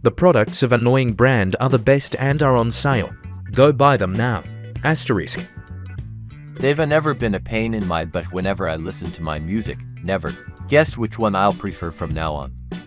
The products of Annoying brand are the best and are on sale. Go buy them now. Asterisk. They've never been a pain in my butt whenever I listen to my music. Never. Guess which one I'll prefer from now on.